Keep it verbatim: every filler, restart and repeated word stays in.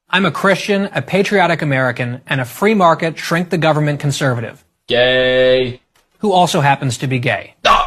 I'm a Christian, a patriotic American, and a free market, shrink the government conservative. Gay. Who also happens to be gay. Ah!